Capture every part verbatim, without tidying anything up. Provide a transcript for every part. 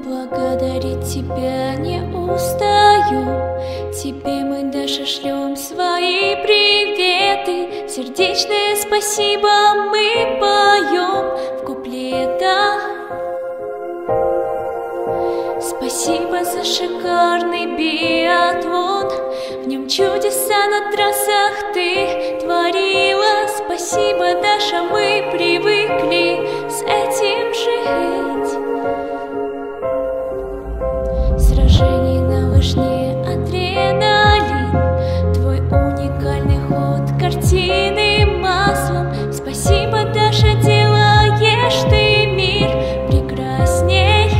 Благодарить тебя не устаю. Тебе мы даже шлем свои приветы. Сердечное спасибо мы поем в куплетах. Спасибо за шикарный биатлон. В нем чудеса на трассах ты творила. Спасибо, Даша, мы привыкли с этим жить. Сражений на вышне адреналин, твой уникальный ход картины маслом. Спасибо, Даша, делаешь ты мир прекрасней.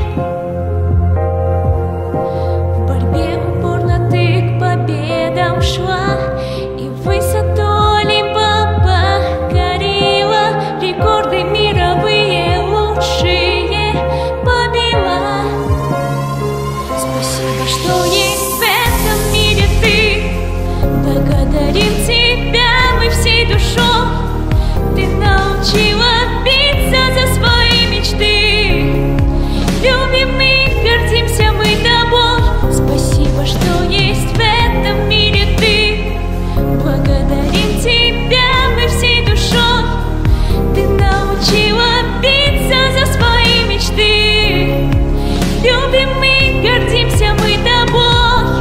В борьбе упорно ты к победам шла и в высоту Олимпа покорила. Рекорды мировые лучшие побила. Спасибо, что есть в этом мире ты. Благодарим тебя мы всей душой. Ты научила биться за свои мечты. Любим и гордимся мы тобой. Спасибо, что есть в этом мире ты. Благодарим тебя мы всей душой. Ты научила биться за свои мечты. Любим и гордимся мы тобой.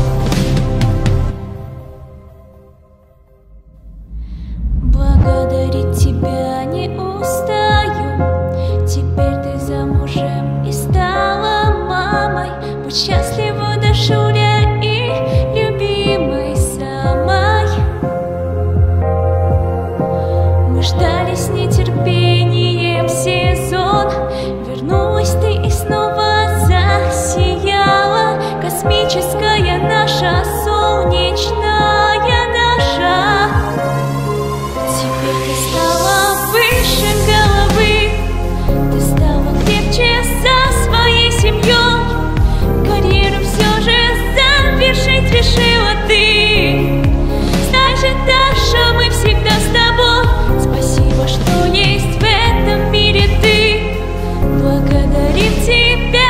Благодарить тебя не устаю. Теперь ты замужем и стала мамой. Будь счастлива, Дашуля, и любимой самой. Мы ждали с нетерпением сезон. Вернулась ты и снова засияла. Космическая наша солнечная Даша. Теперь ты стала выше головы. Ты стала крепче со своей семьей. Карьеру все же завершить решила ты. Знай же, Даша, мы всегда с тобой. Спасибо, что есть в этом мире ты. Благодарим тебя